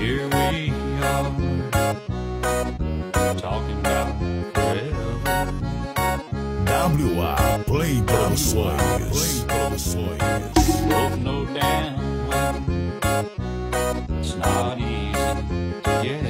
here we are, talking about forever. WA Play Produções. Both know damn well it's not easy to get